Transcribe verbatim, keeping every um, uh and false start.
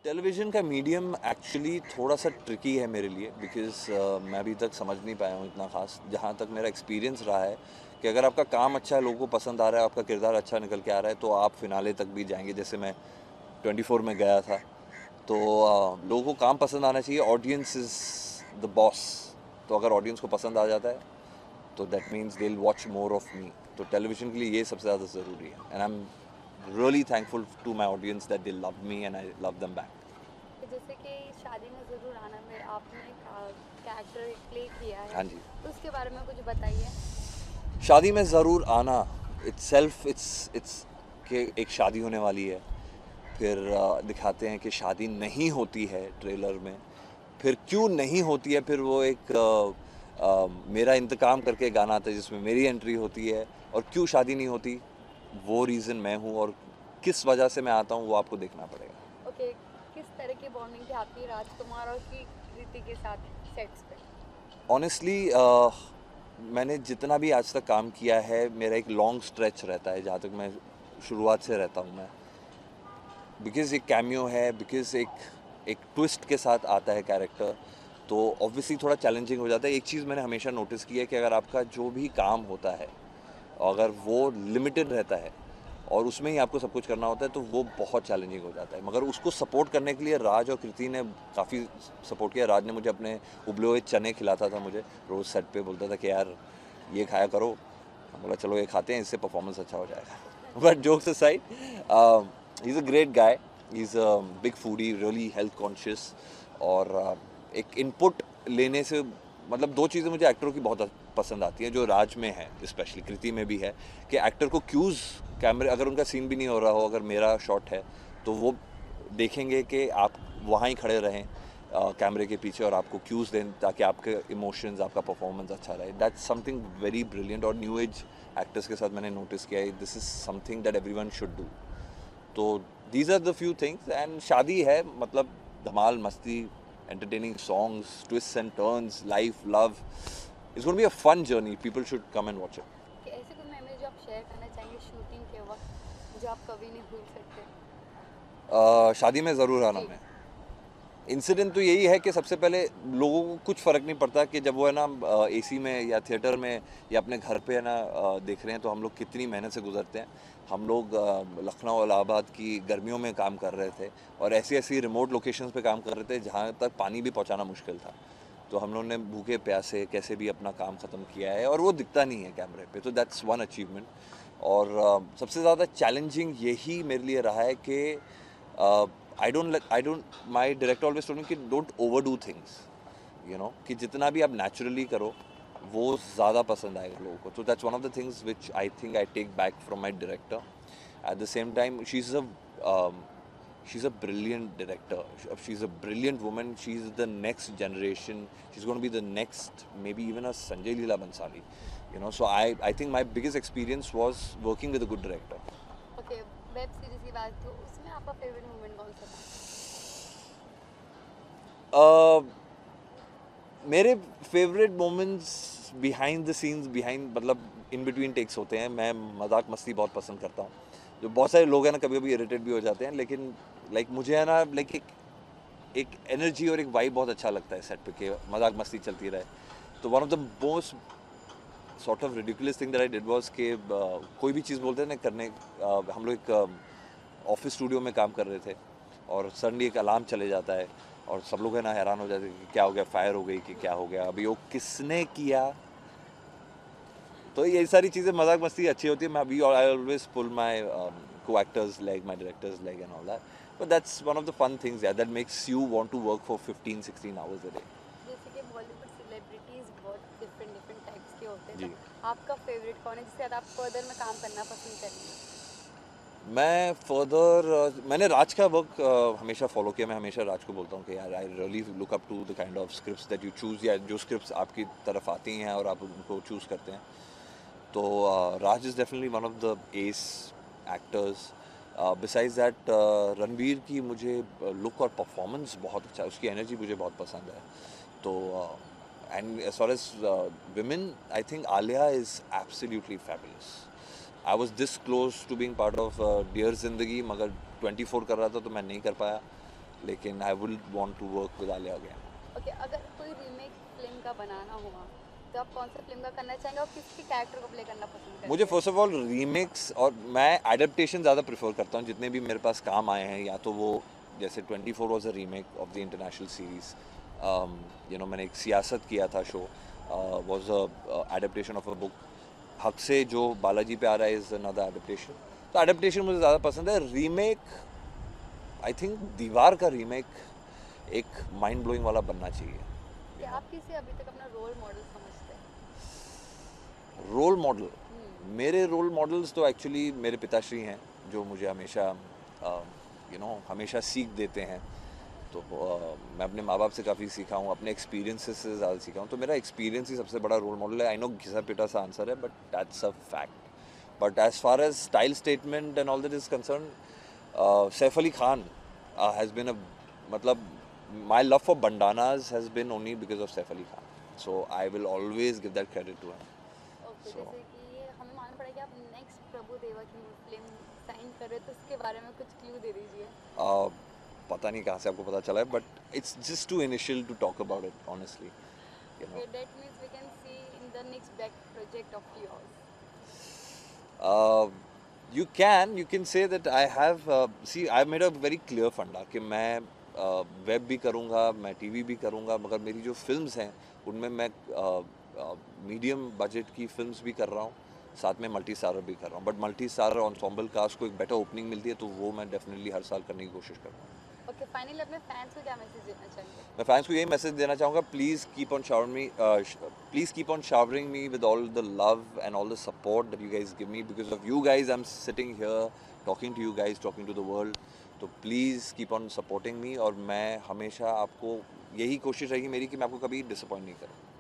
Television का medium actually थोड़ा सा ट्रिकी है मेरे लिए बिकॉज़ uh, मैं अभी तक समझ नहीं पाया हूँ इतना ख़ास। जहाँ तक मेरा एक्सपीरियंस रहा है कि अगर आपका काम अच्छा है, लोगों को पसंद आ रहा है, आपका किरदार अच्छा निकल के आ रहा है, तो आप फिनाले तक भी जाएंगे। जैसे मैं ट्वेंटी फोर में गया था, तो uh, लोगों को काम पसंद आना चाहिए। Audience is the boss. तो अगर ऑडियंस को पसंद आ जाता है तो that means they will watch more of me. तो टेलीविज़न के लिए ये सबसे ज़्यादा ज़रूरी है। And I am really thankful to my audience that they love me and I love them back. तो जैसे कि शादी में ज़रूर आना में आपने कैरेक्टर प्ले किया है, हाँ जी। तो उसके बारे में कुछ बताइए। शादी में ज़रूर आना इट्स सेल्फ इट्स इट्स के एक शादी होने वाली है। फिर uh, दिखाते हैं कि शादी नहीं होती है ट्रेलर में। फिर क्यों नहीं होती है, फिर वो एक uh, uh, मेरा इंतकाम करके गाना आता है जिसमें मेरी एंट्री होती है। और क्यों शादी नहीं होती, वो रीज़न मैं हूँ, और किस वजह से मैं आता हूँ वो आपको देखना पड़ेगा। ओके, किस तरह की बॉन्डिंग थी आपकी राजकुमार और की कृति के साथ सेट्स पे? ऑनेस्टली uh, मैंने जितना भी आज तक काम किया है, मेरा एक लॉन्ग स्ट्रेच रहता है जहाँ तक मैं शुरुआत से रहता हूँ मैं। बिकॉज़ एक कैमियो है, बिकॉज़ एक एक ट्विस्ट के साथ आता है कैरेक्टर, तो ऑब्वियसली थोड़ा चैलेंजिंग हो जाता है। एक चीज़ मैंने हमेशा नोटिस की है कि अगर आपका जो भी काम होता है, अगर वो लिमिटेड रहता है और उसमें ही आपको सब कुछ करना होता है, तो वो बहुत चैलेंजिंग हो जाता है। मगर उसको सपोर्ट करने के लिए राज और कृति ने काफ़ी सपोर्ट किया। राज ने मुझे अपने उबले हुए चने खिलाता था, मुझे रोज़ सेट पे बोलता था कि यार ये खाया करो। मैं बोला चलो ये खाते हैं, इससे परफॉर्मेंस अच्छा हो जाएगा। But jokes aside, he is a great guy. He is a big foodie, really health conscious. और uh, एक इनपुट लेने से, मतलब दो चीज़ें मुझे एक्टरों की बहुत पसंद आती हैं, जो राज में है, स्पेशली कृति में भी है, कि एक्टर को क्यूज़, कैमरे, अगर उनका सीन भी नहीं हो रहा हो, अगर मेरा शॉट है तो वो देखेंगे कि आप वहाँ ही खड़े रहें कैमरे के पीछे और आपको क्यूज़ दें ताकि आपके इमोशंस, आपका परफॉर्मेंस अच्छा रहे। That's something very brilliant. और न्यू एज एक्टर्स के साथ मैंने नोटिस किया है, this is something that everyone should do. तो these are the few things. And शादी है मतलब धमाल, मस्ती, entertaining songs, twists and turns, life, love. It's going to be a fun journey. People should come and watch it. कि ऐसे कोई memory जो आप शेयर करना चाहेंगे शूटिंग के वक्त जो आप कभी नहीं भूल सकते? uh, शादी में ज़रूर आना जी। में इंसिडेंट तो यही है कि सबसे पहले लोगों को कुछ फ़र्क नहीं पड़ता कि जब वो है ना एसी में या थिएटर में या अपने घर पे है ना अ, देख रहे हैं, तो हम लोग कितनी मेहनत से गुजरते हैं। हम लोग अ, लखनऊ, इलाहाबाद की गर्मियों में काम कर रहे थे और ऐसी ऐसी रिमोट लोकेशंस पे काम कर रहे थे जहाँ तक पानी भी पहुँचाना मुश्किल था। तो हम लोगों ने भूखे प्यासे कैसे भी अपना काम ख़त्म किया है, और वो दिखता नहीं है कैमरे पे। तो दैट्स वन अचीवमेंट। और uh, सबसे ज़्यादा चैलेंजिंग यही मेरे लिए रहा है कि I don't I don't my director always told me कि don't overdo things, you know, कि जितना भी आप नेचुरली करो वो ज़्यादा पसंद आएगा लोगों को। तो that's one of the things which I think I take back from my director. At the same time she is a she's a brilliant director. She's a brilliant woman. She's the next generation. She's going to be the next, maybe even a Sanjay Leela Bansali. You know, so I, I think my biggest experience was working with a good director. Okay, web series की बात तो उसमें आपका favourite moment कौन सा था? Uh, मेरे favourite moments behind the scenes, behind मतलब इन बिटवीन टेक्स होते हैं। मैं मजाक मस्ती बहुत पसंद करता हूँ। जो बहुत सारे लोग हैं ना, कभी कभी इरिटेट भी हो जाते हैं, लेकिन लाइक मुझे है ना, लाइक एक एक एनर्जी और एक वाइब बहुत अच्छा लगता है सेट पे कि मजाक मस्ती चलती रहे। तो one of the most sort of ridiculous thing that I did was कि कोई भी चीज़ बोलते हैं ना करने, uh, हम लोग एक ऑफिस स्टूडियो में काम कर रहे थे और सडनली एक अलार्म चले जाता है और सब लोग है ना हैरान हो जाते हैं कि क्या हो गया, फायर हो गई कि क्या हो गया, अभी वो किसने किया। तो ये सारी चीज़ें मजाक मस्ती अच्छी होती है। मैं अभी आई ऑलवेज पुल माई को actors like my directors like and all that. But that's one of the fun things that makes you want to work for fifteen sixteen hours a day. जैसे कि Bollywood celebrities बहुत different different types के होते हैं, जी। तो आपका favourite कौन है जिसके साथ आप फर्दर में काम करना पसंद करेंगे? मैं फर्दर uh, मैंने राज का वर्क uh, हमेशा फॉलो किया। मैं हमेशा राज को बोलता हूँ कि यार I really look up to the kind of scripts that you choose, या जो स्क्रिप्ट्स आपकी तरफ आती हैं और आप उनको चूज़ करते हैं। तो uh, Raj is definitely one of the ace actors. Besides that Ranveer की मुझे लुक और परफॉर्मेंस बहुत अच्छा है, उसकी एनर्जी मुझे बहुत पसंद है। तो and as far as women, I think Alia is absolutely fabulous. I was this close to being part of Dear Zindagi, मगर ट्वेंटी फोर कर रहा था तो मैं नहीं कर पाया। लेकिन I would want to work with Alia again. Okay, अगर कोई रीमेक फिल्म का बनाना हुआ तो आप कौन सी फिल्म का करना चाहेंगे और किसके कैरेक्टर को प्ले करना पसंद करेंगे? मुझे फर्स्ट ऑफ ऑल रीमेक्स और मैं एडेप्टेशन ज़्यादा प्रेफर करता हूँ। जितने भी मेरे पास काम आए हैं, या तो वो जैसे twenty four was a remake of the international series, you know मैंने एक सियासत किया था show, was an adaptation of a book. Haq Se जो बालाजी पे आ रहा है इज़ अनदर एडेप्टेशन। तो एडेप्टेशन मुझे ज़्यादा पसंद है। रीमेक आई थिंक दीवार का रीमेक एक माइंड ब्लोइंग वाला बनना चाहिए। कि आप किसे अभी तक अपना रोल मॉडल समझते हैं? रोल मॉडल, हम्म, मेरे रोल मॉडल्स तो एक्चुअली मेरे पिताश्री हैं, जो मुझे हमेशा यू नो हमेशा सीख देते हैं। तो uh, मैं अपने माँ बाप से काफ़ी सीखा हूँ, अपने एक्सपीरियंसेस से ज़्यादा सीखा हूँ। तो मेरा एक्सपीरियंस ही सबसे बड़ा रोल मॉडल है। आई नो घिसा पिटा सा आंसर है, but that's a fact. But as far as style statement and all that is concern, Saif Ali Khan has been a मतलब my love for bandanas has been only because of Saif Ali Khan. So I will always give that credit to him. Okay, So जैसे कि हमें मालूम पड़ा कि आप next प्रभु देवा की फिल्म साइन कर रहे हो, तो उसके बारे में कुछ क्लू दे दीजिए। uh, पता नहीं कहाँ से आपको पता चला है, but it's just too initial to talk about it honestly. You know. Okay, that means we can see in the next back project of yours. Uh, you can you can say that I have uh, see I've made a very clear फंडा कि मैं web uh, भी करूँगा, मैं TV भी करूँगा, मगर मेरी जो फिल्म्स हैं उनमें मैं मीडियम बजट की फिल्म्स भी कर रहा हूँ, साथ में मल्टी स्टारर भी कर रहा हूँ। But multi starrer ensemble cast को एक बेटर ओपनिंग मिलती है, तो वो मैं डेफिनेटली हर साल करने की कोशिश कर रहा हूँ। ओके, फाइनली अपने फैंस को क्या मैसेज देना चाहेंगे? मैं फैंस को यही मैसेज देना चाहूँगा, please keep on showering me please keep on showering me with all the love and all the support that you guys give me. Because of you guys I am sitting here talking to you guys, talking to the world. तो please keep on supporting me, और मैं हमेशा आपको यही कोशिश रहेगी मेरी कि मैं आपको कभी डिसअपॉइंट नहीं करूँ।